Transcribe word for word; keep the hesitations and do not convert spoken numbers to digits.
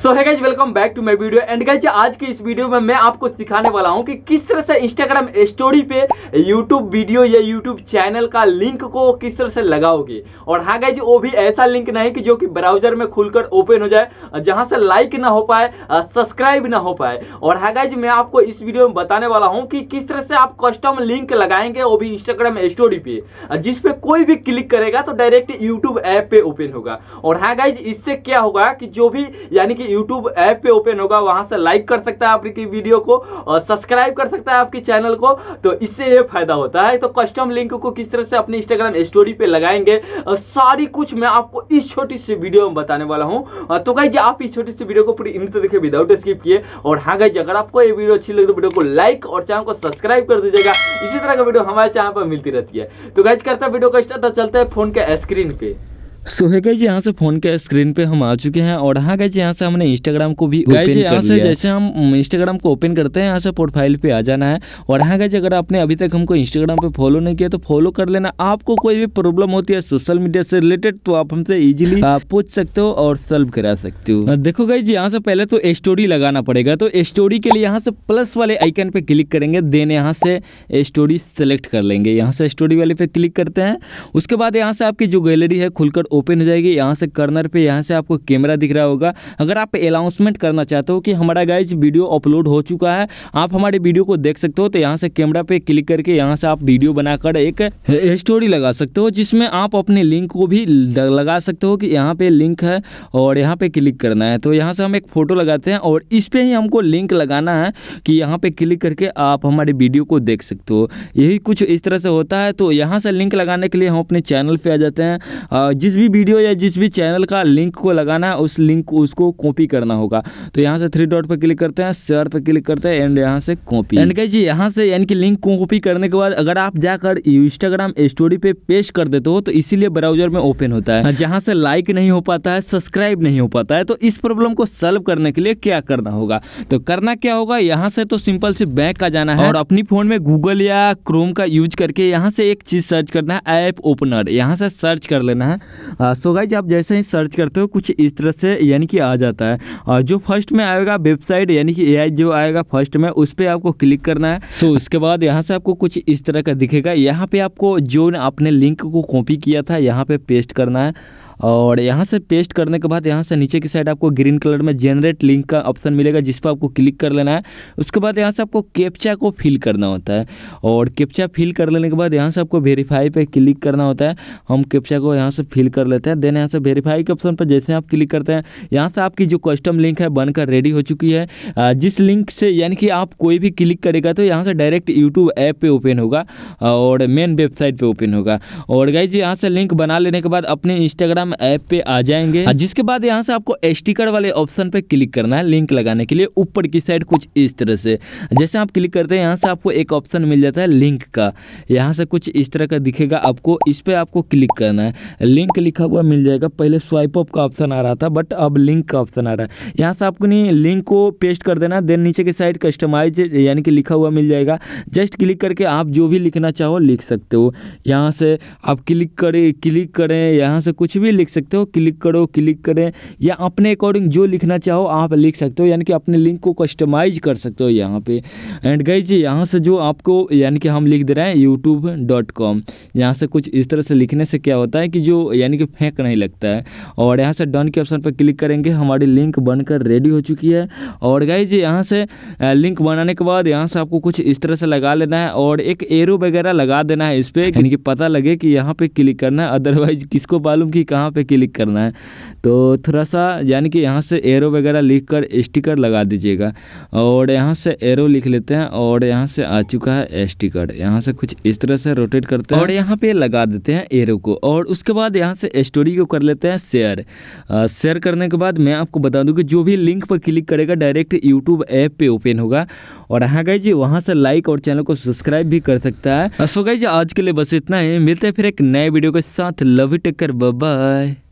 So hey guys, welcome back to my video. And guys, आज की इस video में मैं आपको सिखाने वाला हूं कि किस तरह से इंस्टाग्राम स्टोरी पे यूट्यूब वीडियो या यूट्यूब चैनल का लिंक को किस तरह से लगाओगे। और हाँ गाइज, वो भी ऐसा लिंक नहीं कि जो कि ब्राउजर में खुलकर ओपन हो जाए, जहां से लाइक ना हो पाए, सब्सक्राइब ना हो पाए। और हाँ गाइज, मैं आपको इस वीडियो में बताने वाला हूं कि किस तरह से आप कस्टम लिंक लगाएंगे, वो भी इंस्टाग्राम स्टोरी पे, जिसपे कोई भी क्लिक करेगा तो डायरेक्ट यूट्यूब ऐप पे ओपन होगा। और हाँ गाइज, इससे क्या होगा कि जो भी यानी कि यूट्यूब ऐप पे ओपन होगा, वहां से लाइक कर सकता है आपकी वीडियो को और सब्सक्राइब कर सकता है आपकी चैनल को। तो इससे ये फायदा होता है। तो कस्टम लिंक को किस तरह से अपने इंस्टाग्राम स्टोरी पे लगाएंगे, सारी कुछ मैं आपको इस छोटी सी वीडियो में बताने वाला हूं। तो गाइज, आप इस छोटी सी वीडियो को पूरी इंड तक देखिए विदाउट स्किप किए। और हाँ गाइज, अगर आपको ये वीडियो अच्छी लगे तो वीडियो को लाइक और चैनल को सब्सक्राइब कर दीजिएगा। इसी तरह का वीडियो हमारे चैनल पर मिलती रहती है। तो गाइज, करता है वीडियो का स्टार्ट। तो चलते हैं फोन के स्क्रीन पे। सो है गाइज, यहाँ से फोन के स्क्रीन पे हम आ चुके हैं। और हाँ गाइज, यहाँ से हमने इंस्टाग्राम को भी ओपन कर लिया। यहाँ से जैसे हम इंस्टाग्राम को ओपन करते हैं, यहाँ से प्रोफाइल पे आ जाना है। और हाँ गाइज, अगर आपने अभी तक हमको इंस्टाग्राम पे फॉलो नहीं किया तो फॉलो कर लेना। आपको कोई भी प्रॉब्लम होती है सोशल मीडिया से रिलेटेड तो आप हमसे इजीली पूछ सकते हो और सॉल्व करा सकते हो। देखो गाइज, यहाँ से पहले तो स्टोरी लगाना पड़ेगा। तो स्टोरी के लिए यहाँ से प्लस वाले आइकन पे क्लिक करेंगे, देन यहाँ से स्टोरी सेलेक्ट कर लेंगे। यहाँ से स्टोरी वाले पे क्लिक करते हैं। उसके बाद यहाँ से आपकी जो गैलरी है खुलकर ओपन हो जाएगी। यहाँ से कर्नर पे यहाँ से आपको कैमरा दिख रहा होगा। अगर आप अनाउंसमेंट करना चाहते हो कि हमारा गाइज वीडियो अपलोड हो चुका है, आप हमारे वीडियो को देख सकते हो, तो यहाँ से कैमरा पे क्लिक करके यहाँ से आप वीडियो बनाकर एक स्टोरी लगा सकते हो, जिसमें आप अपने लिंक को भी लगा सकते हो कि यहाँ पे लिंक है और यहाँ पे क्लिक करना है। तो यहाँ से हम एक फोटो लगाते हैं और इस पे ही हमको लिंक लगाना है कि यहाँ पे क्लिक करके आप हमारे वीडियो को देख सकते हो। यही कुछ इस तरह से होता है। तो यहाँ से लिंक लगाने के लिए हम अपने चैनल पे आ जाते हैं। जिस भी वीडियो या जिस भी चैनल का लिंक को लगाना है, उस लिंक को उसको कॉपी करना होगा। तो यहाँ से थ्री डॉट पे क्लिक करते हैं, शेयर पे क्लिक करते हैं एंड यहाँ से कॉपी। एंड गाइस, यहाँ से यानी कि लिंक को कॉपी करने के बाद अगर आप जाकर इंस्टाग्राम स्टोरी पे पेस्ट कर देते हो तो इसीलिए ब्राउजर में ओपन होता है, जहाँ से लाइक नहीं हो पाता है, सब्सक्राइब नहीं हो पाता है। तो इस प्रॉब्लम को सॉल्व करने के लिए क्या करना होगा, तो करना क्या होगा, यहाँ से तो सिंपल से बैक आ जाना है और अपनी फोन में गूगल या क्रोम का यूज करके यहाँ से एक चीज सर्च करना है, ऐप ओपनर। यहाँ से सर्च कर लेना है। सो गाइस, आप जैसे ही सर्च करते हो कुछ इस तरह से यानी कि आ जाता है। और जो फर्स्ट में आएगा वेबसाइट यानी कि एआई जो आएगा फर्स्ट में, उस पर आपको क्लिक करना है। सो उसके बाद यहाँ से आपको कुछ इस तरह का दिखेगा। यहाँ पे आपको जो आपने लिंक को कॉपी किया था यहाँ पे पेस्ट करना है। और यहाँ से पेस्ट करने के बाद यहाँ से नीचे की साइड आपको ग्रीन कलर में जनरेट लिंक का ऑप्शन मिलेगा, जिस पर आपको क्लिक कर लेना है। उसके बाद यहाँ से आपको कैप्चा को फिल करना होता है और कैप्चा फिल कर लेने के बाद यहाँ से आपको वेरीफाई पे क्लिक करना होता है। हम कैप्चा को यहाँ से फिल कर लेते हैं। देन यहाँ से वेरीफाई के ऑप्शन पर जैसे आप क्लिक करते हैं, यहाँ से आपकी जो कस्टम लिंक है बनकर रेडी हो चुकी है। जिस लिंक से यानी कि आप कोई भी क्लिक करेगा तो यहाँ से डायरेक्ट यूट्यूब ऐप पे ओपन होगा और मेन वेबसाइट पे ओपन होगा। और गाइस, यहाँ से लिंक बना लेने के बाद अपने इंस्टाग्राम ऐप पे आ जाएंगे, जिसके बाद यहाँ से आपको स्टिकर वाले ऑप्शन पे क्लिक करना है लिंक लगाने के लिए। ऊपर की साइड कुछ इस तरह से जैसे आप क्लिक करते हैं, यहाँ से आपको एक ऑप्शन मिल जाता है लिंक का। यहाँ से कुछ इस तरह का दिखेगा आपको, इस पे आपको क्लिक करना है। लिंक लिखा हुआ मिल जाएगा। पहले स्वाइप अप का ऑप्शन आ रहा था, बट अब लिंक का ऑप्शन आ रहा है। यहाँ से आपको नहीं लिंक को पेस्ट कर देना। देन नीचे की साइड कस्टमाइज यानी कि लिखा हुआ मिल जाएगा। जस्ट क्लिक करके आप जो भी लिखना चाहो लिख सकते हो। यहाँ से आप क्लिक करें क्लिक करें यहाँ से कुछ भी लिख सकते हो। क्लिक करो क्लिक करें या अपने अकॉर्डिंग जो लिखना चाहो आप लिख सकते हो, यानी कि अपने लिंक को कस्टमाइज कर सकते हो यहाँ पे। एंड गाइज, यहाँ से जो आपको यानी कि हम लिख दे रहे हैं यूट्यूब डॉट कॉम। यहाँ से कुछ इस तरह से लिखने से क्या होता है कि जो यानी कि फेंक नहीं लगता है। और यहाँ से डन के ऑप्शन पर क्लिक करेंगे, हमारी लिंक बनकर रेडी हो चुकी है। और गाइज, यहाँ से लिंक बनाने के बाद यहाँ से आपको कुछ इस तरह से लगा लेना है और एक एरो वगैरह लगा देना है इस पे, यानी कि पता लगे कि यहाँ पे क्लिक करना है। अदरवाइज किसको मालूम कि कहाँ पे क्लिक करना है। तो थोड़ा सा यानी कि यहाँ से एरो वगैरह लिखकर स्टिकर लगा दीजिएगा। और यहाँ से एरो लिख लेते हैं और यहाँ से आ चुका है स्टिकर। यहाँ से कुछ इस तरह से रोटेट करते हैं और यहाँ पे लगा देते हैं एरो को। और उसके बाद यहाँ से स्टोरी को कर लेते हैं शेयर। शेयर करने के बाद मैं आपको बता दूं कि जो भी लिंक पर क्लिक करेगा डायरेक्ट यूट्यूब ऐप पे ओपन होगा। और हाँ गाइज, वहाँ से लाइक और चैनल को सब्सक्राइब भी कर सकता है। सो गाइज, आज के लिए बस इतना ही। मिलते हैं फिर एक नए वीडियो के साथ। Love you, take care, bye bye.